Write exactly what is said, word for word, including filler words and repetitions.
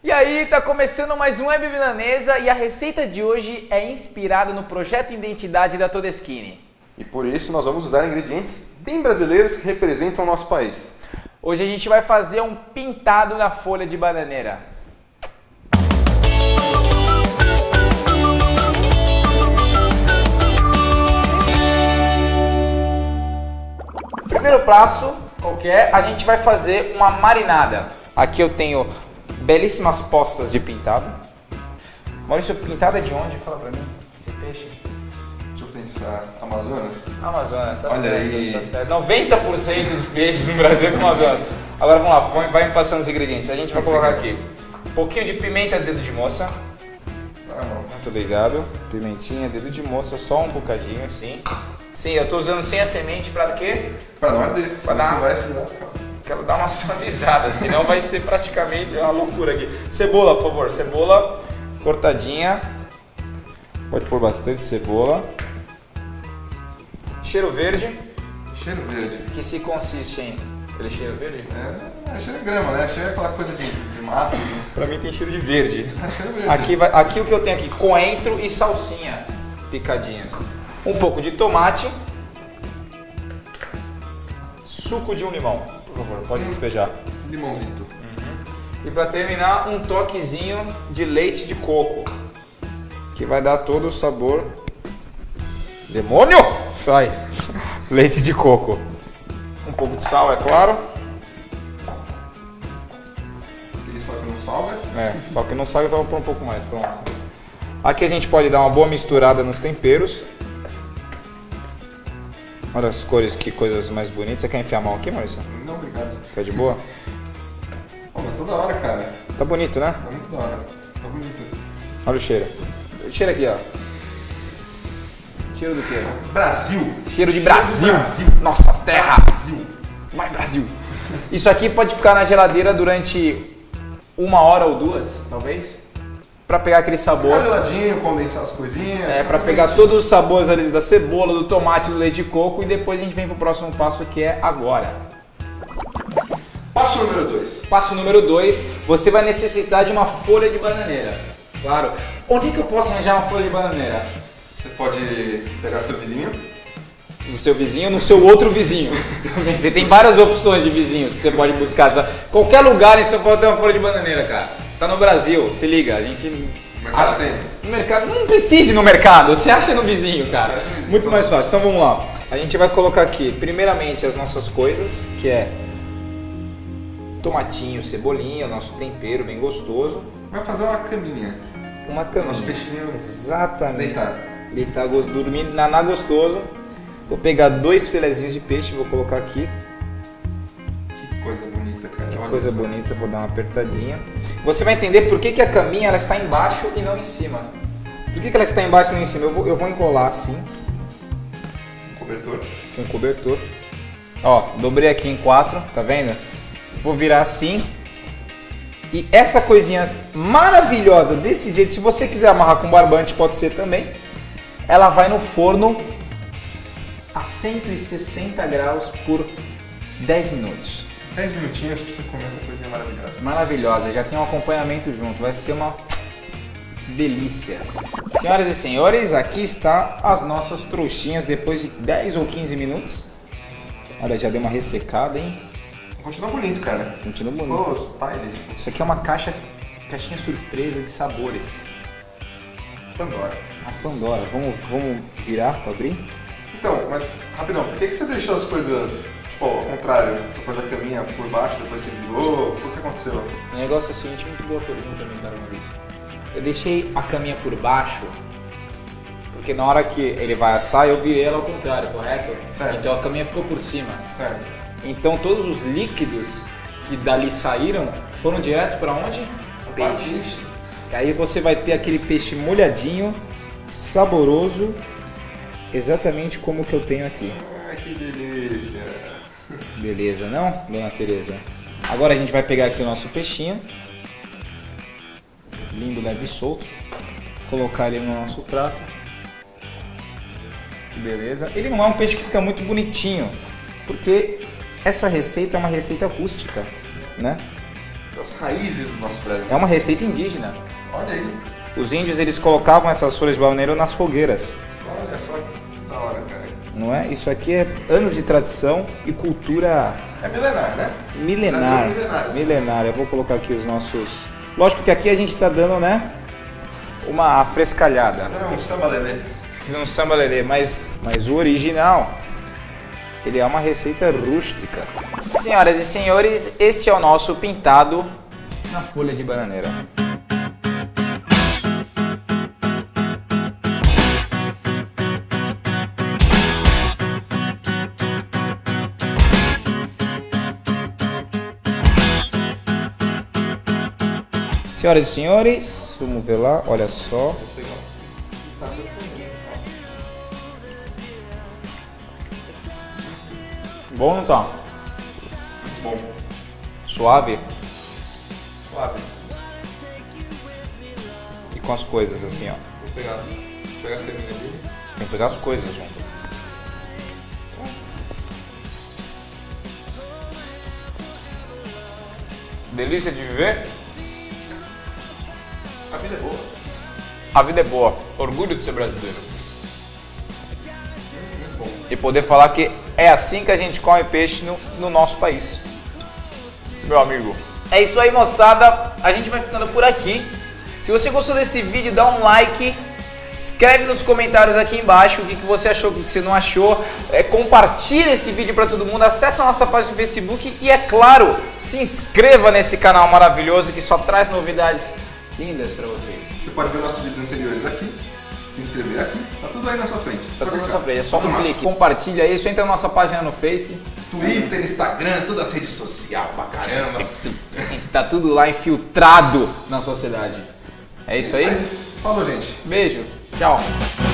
E aí, tá começando mais um Web Milanesa e a receita de hoje é inspirada no projeto Identidade da Todeschini. E por isso nós vamos usar ingredientes bem brasileiros que representam o nosso país. Hoje a gente vai fazer um pintado na folha de bananeira. Primeiro passo, qual que é? A gente vai fazer uma marinada. Aqui eu tenho belíssimas postas de pintado. Maurício, pintado é de onde? Fala pra mim. Esse peixe. Deixa eu pensar. Amazonas? Amazonas, tá Olha certo, aí. tá certo. noventa por cento dos peixes no Brasil é do Amazonas. Agora vamos lá, vai me passando os ingredientes. A gente vai colocar aqui um pouquinho de pimenta dedo de moça. Ah, não. Muito obrigado. Pimentinha, dedo de moça, só um bocadinho assim. Sim, eu tô usando sem a semente pra quê? Pra não arder, senão dar- você vai segurar as calças. Quero dar uma suavizada, senão vai ser praticamente uma loucura aqui. Cebola, por favor, cebola cortadinha. Pode pôr bastante cebola. Cheiro verde, Cheiro verde. que se consiste em... Ele é cheiro verde? É, é cheiro de grama, né? Cheiro é aquela coisa de, de mato. Pra mim tem cheiro de verde. É cheiro verde. Aqui, vai, aqui o que eu tenho aqui, coentro e salsinha picadinha. Um pouco de tomate. Suco de um limão. Por favor, pode despejar. Limãozito. E para terminar, um toquezinho de leite de coco, que vai dar todo o sabor. Demônio! Sai! Leite de coco. Um pouco de sal, é claro. Aquele sal que não salga. É, só que não sal, então eu vou pôr um pouco mais. Pronto. Aqui a gente pode dar uma boa misturada nos temperos. Olha as cores, que coisas mais bonitas. Você quer enfiar a mão aqui, Maurício? Não, obrigado. Tá de boa? Oh, mas tá da hora, cara. Tá bonito, né? Tá muito da hora. Tá bonito. Olha o cheiro. O cheiro aqui, ó. Cheiro do quê? Brasil. Cheiro de Brasil. Brasil. Nossa terra. Brasil. Vai, Brasil. Isso aqui pode ficar na geladeira durante uma hora ou duas, talvez, pra pegar aquele sabor. Ficar geladinho, condensar as coisinhas. É, pra pegar todos os sabores ali da cebola, do tomate, do leite de coco, e depois a gente vem pro próximo passo, que é agora. Passo número dois. Passo número dois, você vai necessitar de uma folha de bananeira. Claro. Onde é que eu posso arranjar uma folha de bananeira? Você pode pegar do seu vizinho. No seu vizinho, no seu outro vizinho. Também. Você tem várias opções de vizinhos que você pode buscar. Qualquer lugar em São Paulo tem uma folha de bananeira, cara. Tá no Brasil, se liga. A gente. No mercado acha- tem. No mercado. Não precisa ir no mercado, você acha no vizinho, cara. Você acha no vizinho, Muito então. mais fácil. Então vamos lá. A gente vai colocar aqui, primeiramente, as nossas coisas, que é tomatinho, cebolinha, o nosso tempero bem gostoso. Vai fazer uma caminha. Uma caminha. Nosso peixinho Exatamente. deitar. Deitar, gos- dormir, naná gostoso. Vou pegar dois filezinhos de peixe, vou colocar aqui. Que coisa bonita, cara. Olha Coisa só. bonita, vou dar uma apertadinha. Você vai entender por que, que a caminha ela está embaixo e não em cima. Por que, que ela está embaixo e não em cima? Eu vou, eu vou enrolar assim, Um cobertor. com um cobertor. Ó, dobrei aqui em quatro, tá vendo? Vou virar assim. E essa coisinha maravilhosa desse jeito, se você quiser amarrar com barbante, pode ser também. Ela vai no forno a cento e sessenta graus por dez minutos. dez minutinhos pra você comer essa coisinha maravilhosa. Maravilhosa, já tem um acompanhamento junto, vai ser uma delícia. Senhoras e senhores, aqui está as nossas trouxinhas depois de dez ou quinze minutos. Olha, já deu uma ressecada, hein? Continua bonito, cara. Continua bonito. Ficou style. Isso aqui é uma caixa, caixinha surpresa de sabores. Pandora. A Pandora, vamos, vamos virar para abrir? Então, mas, rapidão, por que, que você deixou as coisas, tipo, ao contrário? Você pôs a caminha por baixo, depois você virou? O que aconteceu? O negócio é o seguinte, muito boa pergunta, meu caro Maurício. Eu deixei a caminha por baixo, porque na hora que ele vai assar, eu virei ela ao contrário, correto? Certo. Então a caminha ficou por cima. Certo. Então todos os líquidos que dali saíram foram direto para onde? Peixe. Peixe. E aí você vai ter aquele peixe molhadinho, saboroso, exatamente como o que eu tenho aqui. Ai, que delícia. Beleza, não, dona Tereza? Agora a gente vai pegar aqui o nosso peixinho. Lindo, leve e solto. Colocar ele no nosso prato. Beleza. Ele não é um peixe que fica muito bonitinho, porque essa receita é uma receita rústica, né? das raízes do nosso Brasil. É uma receita indígena. Olha aí. Os índios, eles colocavam essas folhas de bananeira nas fogueiras. Olha só que da hora, cara. Não é? Isso aqui é anos de tradição e cultura É milenar, né? milenar. Milenar, sim. Milenar. Eu vou colocar aqui os nossos... Lógico que aqui a gente tá dando, né, uma frescalhada. Não, um samba lelê. Um samba lelê, mas, mas o original, ele é uma receita rústica. Senhoras e senhores, este é o nosso pintado na folha de bananeira. Senhoras e senhores, vamos ver lá, olha só. Bom, não tá? Muito bom. Suave Suave. e com as coisas assim, ó. Vou pegar, vou pegar a creminha dele. Tem que pegar as coisas junto. Delícia de viver. A vida é boa. A vida é boa. Orgulho de ser brasileiro. Muito bom. E poder falar que é assim que a gente come peixe no, no nosso país. Meu amigo. É isso aí, moçada. A gente vai ficando por aqui. Se você gostou desse vídeo, dá um like. Escreve nos comentários aqui embaixo o que, que você achou, o que, que você não achou. É, compartilha esse vídeo para todo mundo. Acesse a nossa página no Facebook. E é claro, se inscreva nesse canal maravilhoso que só traz novidades lindas para vocês. Você pode ver nossos vídeos anteriores aqui, se inscrever aqui, tá tudo aí na sua frente. Tá Só tudo na clicar. sua frente. É só um Automático. clique. Compartilha isso. Entra na nossa página no Face. Twitter, Instagram, todas as redes sociais pra caramba. A gente tá tudo lá infiltrado na sociedade. É isso aí? Falou, gente. Beijo. Tchau.